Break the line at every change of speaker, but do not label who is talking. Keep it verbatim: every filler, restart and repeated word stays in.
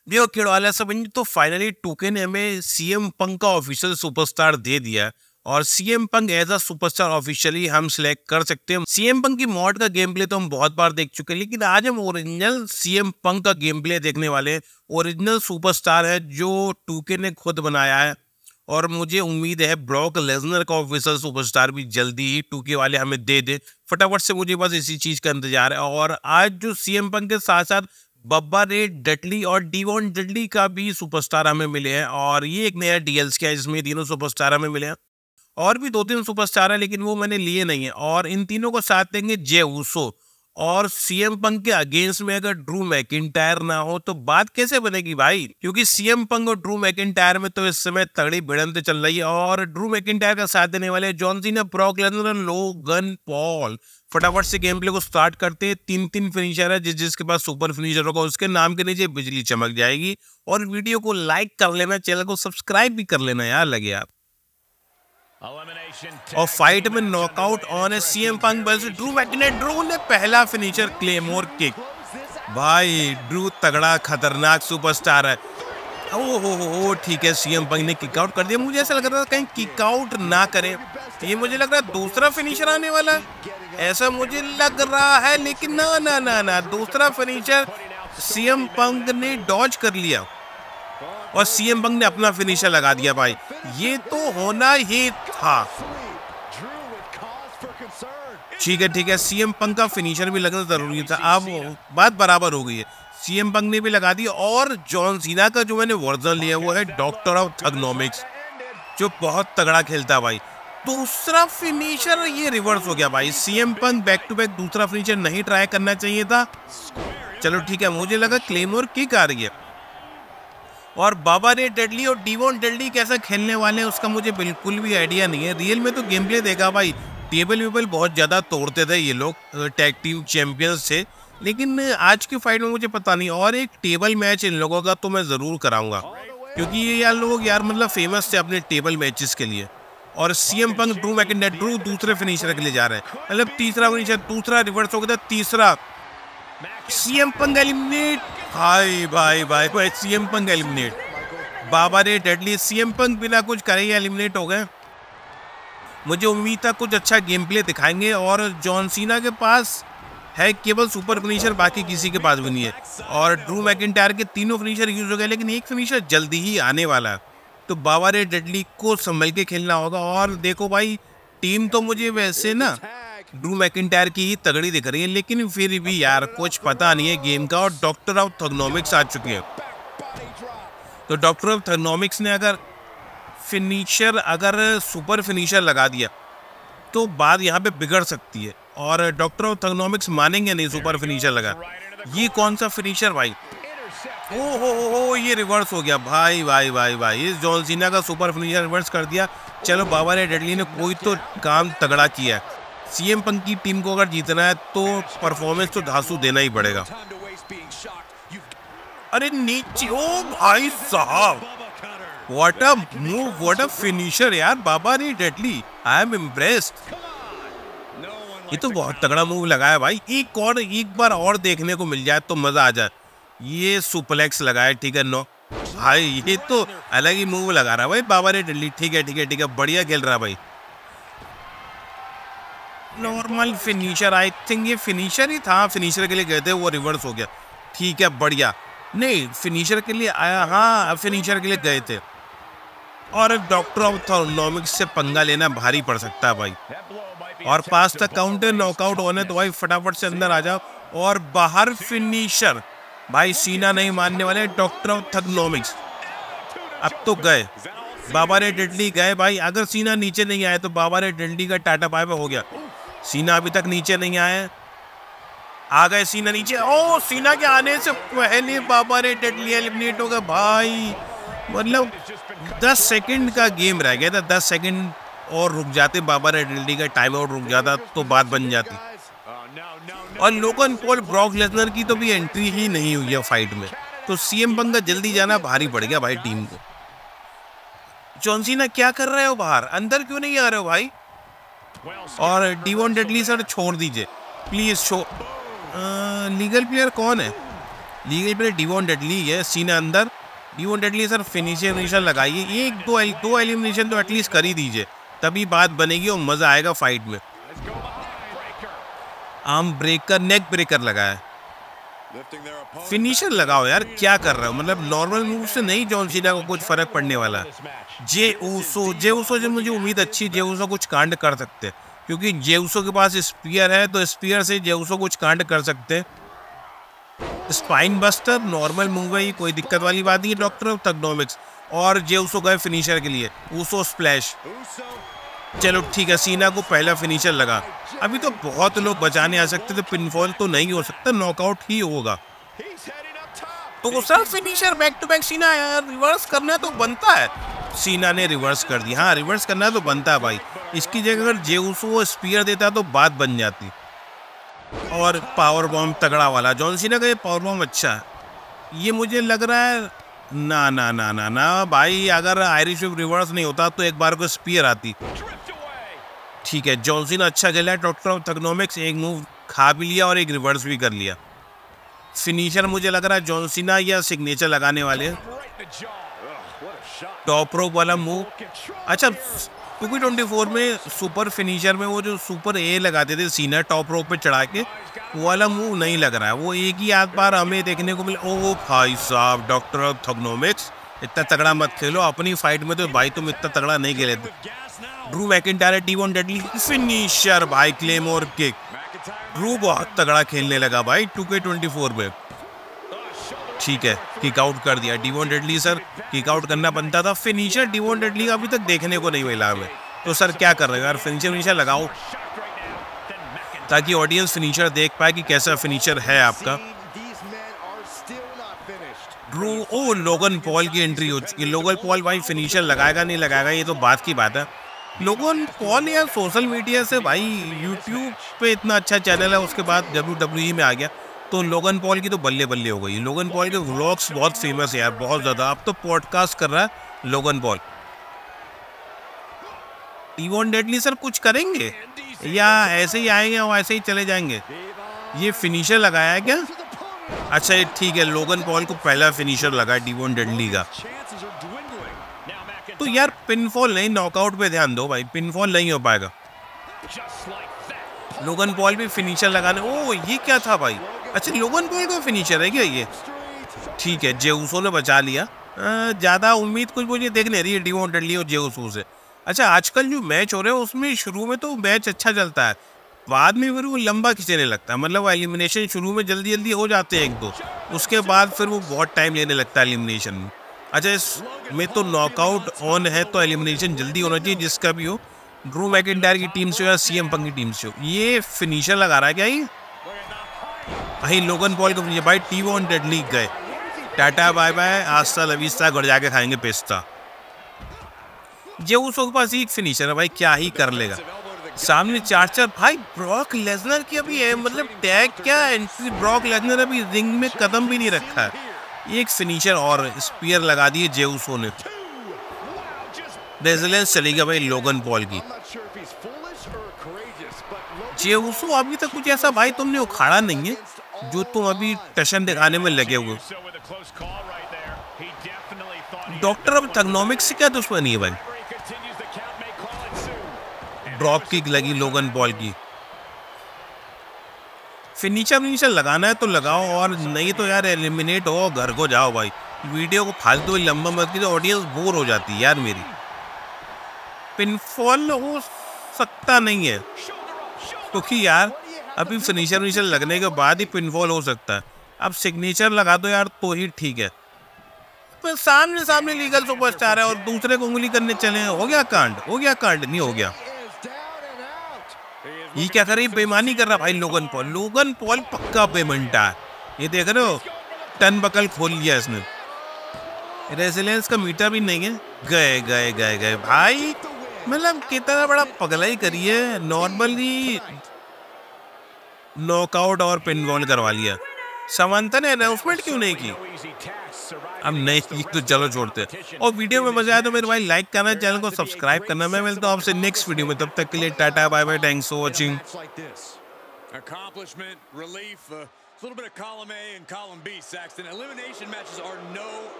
देखो किड़वाला सब तो फाइनली टू के ने हमें सीएम पंक का ऑफिशियल सुपरस्टार दे दिया और CM Punk as a superstar officially हम सिलेक्ट कर सकते हैं। सीएम पंक की मॉड का गेम प्ले तो हम बहुत बार देख चुके हैं, लेकिन आज हम ओरिजिनल सीएम पंक का गेम प्ले देखने वाले हैं। ओरिजिनल सुपरस्टार है जो टू के ने खुद बनाया है और मुझे उम्मीद है ब्रॉक लेसनर का ऑफिशियल सुपरस्टार भी जल्दी ही टू के वाले हमें दे दे। फटाफट से मुझे बस इसी चीज का इंतजार है। और आज जो सीएम पंक के साथ साथ बब्बा रे डडली और डीवॉन डडली का भी सुपरस्टार हमें मिले हैं और ये एक नया डीएलसी है जिसमें तीनों सुपरस्टार हमें मिले हैं। और भी दो तीन सुपरस्टार हैं लेकिन वो मैंने लिए नहीं है और इन तीनों को साथ देंगे जे ऊसो। और सीएम पंक के अगेंस्ट में अगर ड्रू मैकिंटायर ना हो तो बात कैसे बनेगी भाई, क्योंकि सीएम पंक और ड्रू मैकिंटायर में तो इस समय तगड़ी भिड़ंत चल रही है और ड्रू मैकिंटायर का साथ देने वाले John Cena, Brock Lesnar, Logan Paul. फटाफट से गेम प्ले को स्टार्ट करते। तीन तीन फिनिशर है, जिस जिसके पास सुपर फिनिशर होगा उसके नाम के नीचे बिजली चमक जाएगी। और वीडियो को लाइक कर लेना, चैनल को सब्सक्राइब भी कर लेना यार, लगे आप। और फाइट में नॉकआउट ऑन है CM Punk versus Drew McIntyre. Drew ने पहला फिनिशर क्लेमोर किक। भाई ड्रू तगड़ा खतरनाक सुपरस्टार है। ओ हो हो ठीक है, सीएम पंक ने किक आउट कर दिया। मुझे ऐसा लग रहा था कहीं किक आउट ना करें, ये मुझे लग रहा है दूसरा फिनिशर आने वाला है, ऐसा मुझे लग रहा है। लेकिन ना ना ना ना दूसरा फिनिशर सीएम पंक ने डॉज कर लिया और सीएम पंक ने अपना फिनिशर लगा दिया। भाई ये तो होना ही था। ठीक है ठीक है, सीएम पंक का फिनिशर भी लगना जरूरी था। अब बात बराबर हो गई है, सीएम पंक ने भी लगा दी। और जॉन सीना का जो मैंने वर्जन लिया वो है डॉक्टर ऑफ थग्नोमिक्स, जो बहुत तगड़ा खेलता है भाई। दूसरा फिनिशर ये रिवर्स हो गया भाई। CM Punk back to back दूसरा फिनिशर नहीं ट्राई करना चाहिए था। चलो ठीक है, मुझे लगा क्लेमोर किक आ रही है। और बाबा रे डडली और डीवॉन डडली कैसा खेलने वाले हैं उसका मुझे बिल्कुल भी आइडिया नहीं है। रियल में तो गेम प्ले देखा भाई, टेबल वेबल बहुत ज़्यादा तोड़ते थे ये लोग, टैग टीम चैंपियंस थे। लेकिन आज की फाइट में मुझे पता नहीं। और एक टेबल मैच इन लोगों का तो मैं ज़रूर कराऊंगा, क्योंकि ये यार लोग यार मतलब फेमस थे अपने टेबल मैचेस के लिए। और CM Punk Drew McIntyre, Drew दूसरे फिनिशर के लिए जा रहे हैं, मतलब तीसरा फिनिशर, दूसरा रिवर्स हो गया था, तीसरा सीएम पंक एलिमिनेट। भाई भाई भाई भाई सीएम पंक एलिमिनेट। बाबा रे डडली, सीएम पंक बिना कुछ करे ही एलिमिनेट हो गए। मुझे उम्मीद था कुछ अच्छा गेम प्ले दिखाएंगे। और जॉन सीना के पास है केवल सुपर फिनिशर, बाकी किसी के पास भी नहीं है। और ड्रू मैकिंटायर के तीनों फिनिशर यूज हो गए, लेकिन एक फिनिशर जल्दी ही आने वाला है, तो बाबा रे डडली को संभल के खेलना होगा। और देखो भाई टीम तो मुझे वैसे ना ड्रू मैकिंटायर की ही तगड़ी दिख रही है, लेकिन फिर भी यार कुछ पता नहीं है गेम का। और डॉक्टर ऑफ थग्नोमिक्स आ चुके हैं, तो डॉक्टर ऑफ थग्नोमिक्स ने अगर फिनिशर अगर सुपर फिनिशर लगा दिया तो बात यहाँ पे बिगड़ सकती है। और डॉक्टर ऑफ थग्नोमिक्स मानेंगे नहीं सुपर फिनिशर लगा। ये कौन सा फिनिशर भाई, ओ हो हो हो ये रिवर्स हो गया। भाई भाई भाई भाई इस जॉन सीना का सुपर फिनिशर रिवर्स कर दिया। चलो बाबा रे डडली ने कोई तो काम तगड़ा किया है। सीएम पंक की टीम को अगर जीतना है तो परफॉर्मेंस तो धांसू देना ही पड़ेगा। अरे नीचे, ओ भाई साहब what a move, what a finisher यार, बाबा रे डडली, आई एम इम्प्रेस्ड। ये तो बहुत तगड़ा मूव लगाया भाई। एक और एक बार और देखने को मिल जाए तो मजा आ जाए। ये सुपलेक्स लगाया, ठीक है नो भाई, ये तो अलग ही मूव लगा रहा है भाई बाबा रे डडली। ठीक है ठीक है ठीक है, बढ़िया खेल रहा है भाई। नॉर्मल फिनिशर, आई थिंक ये फिनिशर ही था, फिनिशर के लिए गए थे, वो रिवर्स हो गया। ठीक है बढ़िया, नहीं फिनिशर के लिए आया, हाँ फिनिशर के लिए गए थे। और डॉक्टर ऑफ थग्नोमिक्स से पंगा लेना भारी पड़ सकता है भाई। और पास तक काउंटर नॉकआउट होने तो भाई फटाफट से अंदर आ जाओ। और बाहर फिनिशर, भाई सीना नहीं मानने वाले डॉक्टर ऑफ थग्नोमिक्स। अब तो गए बाबा रे डडली गए भाई। अगर सीना नीचे नहीं आए तो बाबा रे डडली का टाटा बाय बाय हो गया। सीना अभी तक नीचे नहीं आए, आ गए सीना नीचे। ओ सीना के आने से पहले बाबा रे डडली एलिमिनेट हो गया भाई। मतलब दस सेकंड का गेम रह गया था, दस सेकंड और रुक जाते, बाबा रे डडली का टाइम आउट रुक जाता तो बात बन जाती। और लोगन पॉल, ब्रॉक लेसनर की तो भी एंट्री ही नहीं हुई है फाइट में, तो सीएम पंक का जल्दी जाना भारी पड़ गया भाई टीम को। जॉन सीना क्या कर रहे हो बाहर, अंदर क्यों नहीं आ रहे हो भाई? और डीवॉन डडली सर छोड़ दीजिए प्लीज। शो लीगल प्लेयर कौन है? लीगल प्लेयर डिवॉन डेडली है, सीना अंदर, Devon deadly sir finisher finisher लगाइए, एक दो एल, दो एलिमिनेशन तो एटलीस्ट कर ही दीजिए, तभी बात बनेगी और मज़ा आएगा फाइट में। आर्म ब्रेकर, नेक ब्रेकर लगाया, फिनिशर लगाओ यार, क्या कर रहे हो? मतलब नॉर्मल मूव से नहीं जॉन सीना को कुछ फर्क पड़ने वाला। जे ऊसो जे ऊसो जब मुझे उम्मीद अच्छी, जे ऊसो कुछ कांड कर सकते, क्योंकि जे ऊसो के पास स्पीयर है, तो स्पीयर से जे ऊसो कुछ कांड कर सकते। स्पाइन बस्टर नॉर्मल मूव है, कोई दिक्कत वाली बात नहीं है डॉक्टर ऑफ थग्नोमिक्स। और जे ऊसो गए फिनिशर के लिए, ऊसो स्प्लैश। चलो ठीक है, सीना को पहला फिनिशर लगा। अभी तो बहुत लोग बचाने आ सकते थे, पिनफॉल तो नहीं हो सकता, नॉकआउट ही होगा। तो sir finisher back to back सीना यार, रिवर्स करना तो बनता है। सीना ने रिवर्स कर दिया, हाँ रिवर्स करना तो बनता है भाई। इसकी जगह अगर जे ऊसो स्पीयर देता तो बात बन जाती। और पावर बॉम्ब तगड़ा वाला, जॉन सीना का ये पावर बॉम्ब अच्छा है। ये मुझे लग रहा है ना ना ना ना ना भाई, अगर आयरिश विप रिवर्स नहीं होता तो एक बार को स्पीयर आती। ठीक है, जॉन सीना अच्छा खेला है, डॉक्टर ऑफ थग्नोमिक्स एक मूव खा भी लिया और एक रिवर्स भी कर लिया। फिनिशर मुझे लग रहा है जॉन सीना या सिग्नेचर लगाने वाले, टॉप रोप वाला मूव। अच्छा, टू के ट्वेंटी फोर में सुपर फिनिशर में वो जो सुपर ए लगाते थे सीना टॉप रोप पे चढ़ा के, वो वाला मूव नहीं लग रहा है, वो एक ही आध बार हमें देखने को मिला। ओ भाई साहब, डॉक्टर ऑफ थग्नोमिक्स इतना तगड़ा मत खेलो, अपनी फाइट में तो भाई तुम इतना तगड़ा नहीं खेले थे। Drew McIntyre, Devon deadly finisher भाई, क्लेमोर किक। ड्रू बहुत तगड़ा खेलने लगा भाई टू के ट्वेंटी फोर में। ठीक है, किक आउट कर दिया Devon deadly. Sir kick out करना बनता था। फिनिशर डिवॉन डेडली का अभी तक देखने को नहीं मिला हमें, तो सर क्या कर रहे हो यार, फिनिशर फिनिशर लगाओ ताकि ऑडियंस फिनिशर देख पाए कि कैसा फिनिशर है आपका। ड्रू, ओ लोगन पॉल की एंट्री हो चुकी है। लोगन पॉल भाई फिनिशर लगाएगा नहीं लगाएगा ये तो बात की बात है। लोगन पॉल यार सोशल मीडिया से भाई, यूट्यूब पे इतना अच्छा चैनल है, उसके बाद डब्ल्यू डब्ल्यू ई में आ गया, तो लोगन पॉल की तो बल्ले बल्ले हो गई। लोगन पॉल के व्लॉग्स बहुत फेमस है यार, बहुत ज़्यादा। अब तो पॉडकास्ट कर रहा है Logan Paul. Devon deadly sir कुछ करेंगे या ऐसे ही आएंगे और ऐसे ही चले जाएंगे? ये फिनिशर लगाया है क्या? अच्छा ये ठीक है, लोगन पॉल को पहला फिनिशर लगा डिवॉन डेडली का। तो यार पिनफॉल नहीं, नॉकआउट पे ध्यान दो भाई, पिनफॉल नहीं हो पाएगा। लोगन पॉल भी फिनिशर लगाने, ओ ये क्या था भाई? अच्छा लोगन पॉल का फिनिशर है क्या ये? ठीक है, जे ऊसो ने बचा लिया। ज़्यादा उम्मीद कुछ मुझे देख नहीं रही है डिवॉन डेडली और जे ऊसो से। अच्छा आजकल जो मैच हो रहे हैं उसमें शुरू में तो मैच अच्छा चलता है, बाद में फिर वो लंबा खिंचने लगता है। मतलब एलिमिनेशन शुरू में जल्दी जल्दी हो जाते हैं एक दो, उसके बाद फिर वो बहुत टाइम लेने लगता है एलिमिनेशन में। अच्छा इसमें तो नॉकआउट ऑन है तो एलिमिनेशन जल्दी होना चाहिए जिसका भी हो, ड्रू मैकिंटायर की टीम से हो या सीएम पंक की टीम से हो। ये फिनिशर लगा रहा है क्या ये भाई? लोगन पॉल को फिनिशर भाई, डिवॉन डेडली गए, टाटा बाय बाय, आस्ता लविस्ता, घर जाके खाएंगे पेस्ता। जे ऊसो के पास एक फिनिशर है भाई, क्या ही कर लेगा। सामने चार चार भाई, ब्रॉक लेसनर की अभी है, मतलब टैग क्या एंट्री, ब्रॉक लेसनर अभी रिंग में कदम भी नहीं रखा है। एक फिनिशर और स्पीयर लगा दिए जे ऊसो ने। रेजिलेंस चली गई भाई लोगन पॉल की। जे ऊसो अभी तक कुछ ऐसा भाई तुमने उखाड़ा नहीं है जो तुम अभी टशन दिखाने में लगे हुए। डॉक्टर ऑफ थग्नोमिक्स से क्या दुश्मनी है भाई? ड्रॉप किक लगी लोगन पॉल की। फिनिशर फिनिशर लगाना है तो लगाओ, और नहीं तो यार एलिमिनेट हो, घर को जाओ भाई। वीडियो को फालतू लंबा मत कीजिए, ऑडियंस बोर हो जाती है यार मेरी। पिनफॉल हो सकता नहीं है क्योंकि यार अभी फिनिशर फिनिशर लगने के बाद ही पिनफॉल हो सकता है। अब सिग्नेचर लगा दो यार तो ही ठीक है। पर सामने सामने लीगल सुपरस्टार है और दूसरे को उंगली करने चले, हो गया कांड, हो गया कांड, नहीं हो गया। ये क्या कर रही, बेईमानी कर रहा भाई लोगन पॉल। लोगन पॉल पक्का पेमेंटा है, ये देख रहे हो, टन बकल खोल लिया इसने। रेजिलेंस का मीटर भी नहीं है, गए गए गए गए भाई। मतलब कितना बड़ा पगलाई करी है, नॉर्मली नॉकआउट और पिनफॉल करवा लिया। समंता ने अनाउंसमेंट क्यों नहीं की? अब नहीं की तो चलो छोड़ते। और वीडियो में मजा आया तो मेरे भाई लाइक करना, चैनल को सब्सक्राइब करना। मैं मिलता हूँ आपसे नेक्स्ट वीडियो में, तब तक के लिए tata bye bye, thanks for watching.
It's a little bit of column A and column B, Saxton. Elimination matches are no